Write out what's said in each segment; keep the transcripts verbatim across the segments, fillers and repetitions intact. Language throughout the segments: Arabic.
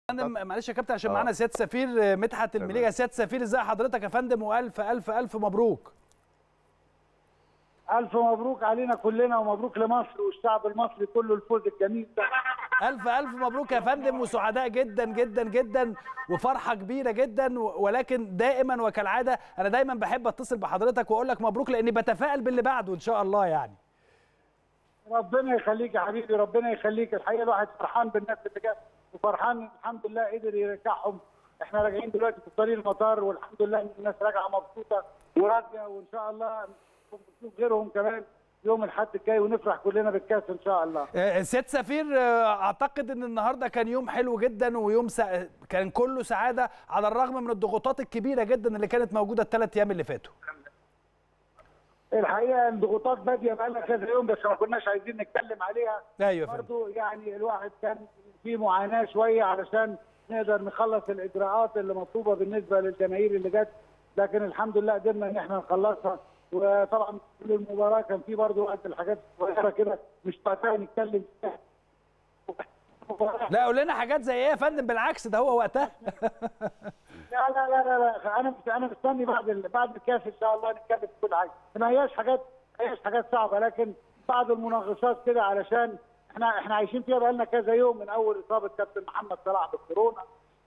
فندم معلش يا كابتن عشان معانا سياده السفير مدحت المليجي. سياده السفير ازي حضرتك يا فندم؟ والف الف الف مبروك. الف مبروك علينا كلنا ومبروك لمصر والشعب المصري كله الفوز الجميل ده. الف الف مبروك يا فندم، وسعداء جدا جدا جدا وفرحه كبيره جدا، ولكن دائما وكالعاده انا دايما بحب اتصل بحضرتك واقول لك مبروك لاني بتفائل باللي بعده ان شاء الله. يعني ربنا يخليك يا حبيبي، ربنا يخليك. الحقيقه الواحد فرحان بالناس اللي جت وفرحان الحمد لله قدر يرجعهم. احنا راجعين دلوقتي في طريق المطار والحمد لله ان الناس راجعه مبسوطه وراضيه، وان شاء الله نشوف غيرهم كمان يوم الاحد الجاي ونفرح كلنا بالكاس ان شاء الله. سياده السفير اعتقد ان النهارده كان يوم حلو جدا ويوم سا... كان كله سعاده على الرغم من الضغوطات الكبيره جدا اللي كانت موجوده الثلاث ايام اللي فاتوا. الحقيقه الضغوطات باديه بقى لها كذا يوم بس ما كناش عايزين نتكلم عليها. ايوه برضه يعني الواحد كان في معاناه شويه علشان نقدر نخلص الاجراءات اللي مطلوبه بالنسبه للجماهير اللي جت، لكن الحمد لله قدرنا ان احنا نخلصها. وطبعا كل المباراه كان في برضه وقت الحاجات الصغيره كده مش وقتها نتكلم فيها. لا قول لنا حاجات زي ايه يا فندم؟ بالعكس ده هو وقتها. لا لا لا لا, لا. انا انا مستني بعد بعد الكاس ان شاء الله نتكلم في كل حاجه. ما هياش حاجات ما هياش حاجات صعبه، لكن بعض المناقشات كده علشان احنا احنا عايشين فيها بقى لنا كذا يوم من اول اصابه كابتن محمد صلاح بالكورونا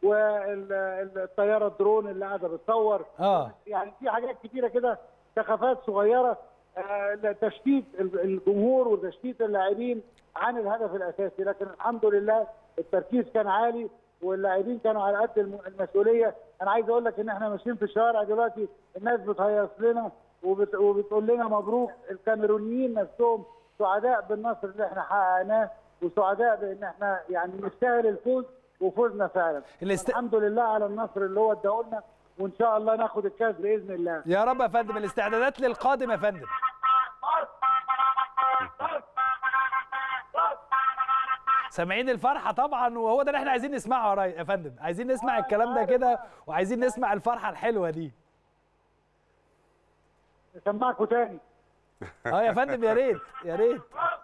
والطياره الدرون اللي قاعده بتصور. اه يعني في حاجات كتيره كده سخافات صغيره، آه تشتيت الجمهور وتشتيت اللاعبين عن الهدف الاساسي، لكن الحمد لله التركيز كان عالي واللاعبين كانوا على قد المسؤوليه. انا عايز اقول لك ان احنا ماشيين في الشوارع دلوقتي الناس بتهيص لنا وبت... وبتقول لنا مبروك. الكاميرونيين نفسهم سعداء بالنصر اللي احنا حققناه وسعداء بان احنا يعني نستاهل الفوز وفوزنا فعلا. الاست... الحمد لله على النصر اللي هو اداه لنا، وان شاء الله ناخد الكاس باذن الله يا رب. يا فندم الاستعدادات للقادم يا فندم؟ سامعين الفرحه طبعا، وهو ده اللي احنا عايزين نسمعه يا فندم. عايزين نسمع الكلام ده كده وعايزين نسمع الفرحه الحلوه دي. نسمعكم تاني. اه يا فندم يا ريت يا ريت.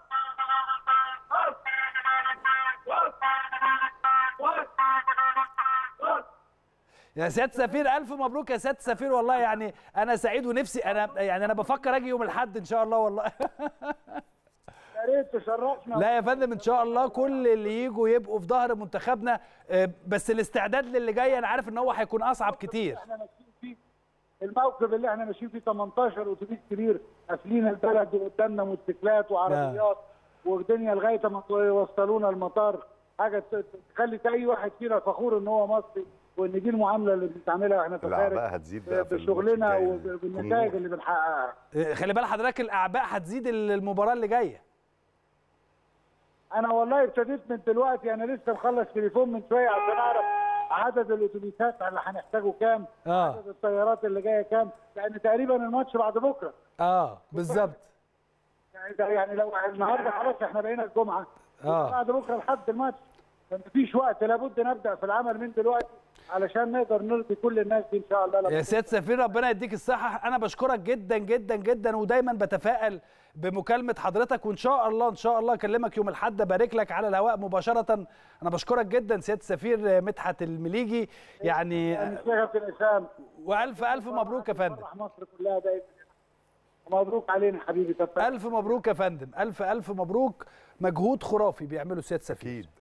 يا سياده السفير الف مبروك يا سياده السفير، والله يعني انا سعيد ونفسي انا يعني انا بفكر اجي يوم الاحد ان شاء الله والله. يا ريت تشرفنا. لا يا فندم ان شاء الله كل اللي يجوا يبقوا في ظهر منتخبنا، بس الاستعداد للي جاي انا عارف ان هو هيكون اصعب كتير. احنا ماشيين فيه الموقف اللي احنا ماشيين فيه تمنتاشر اتوبيس كبير قافلين البلد وقدامنا موتوسيكلات وعربيات والدنيا لغايه ما يوصلونا المطار. حاجه تخلي اي واحد فينا فخور ان هو مصري وان دي المعامله اللي بنعملها احنا في الخارج بشغلنا وبالنتائج اللي بنحققها. خلي بال حضرتك الاعباء هتزيد المباراه اللي جايه. انا والله ابتديت من دلوقتي، انا لسه مخلص تليفون من شويه عشان اعرف عدد الاتوبيسات اللي هنحتاجه كام، آه. عدد الطيارات اللي جايه كام، لان تقريبا الماتش بعد بكره. اه بالظبط. يعني ده يعني لو النهارده خلاص احنا بقينا الجمعه، اه بعد بكره لحد الماتش، فمفيش وقت، لابد نبدا في العمل من دلوقتي علشان نقدر نرضي كل الناس دي ان شاء الله. يا سياده السفير ربنا يديك الصحه، انا بشكرك جدا جدا جدا ودايما بتفائل بمكالمه حضرتك، وان شاء الله ان شاء الله اكلمك يوم الاحد ابارك لك على الهواء مباشره. انا بشكرك جدا سياده السفير مدحت المليجي يعني. والف الف مبروك يا فندم. مصر كلها دايما مبروك علينا حبيبي. الف مبروك يا فندم، الف الف مبروك. مجهود خرافي بيعمله سياده السفير.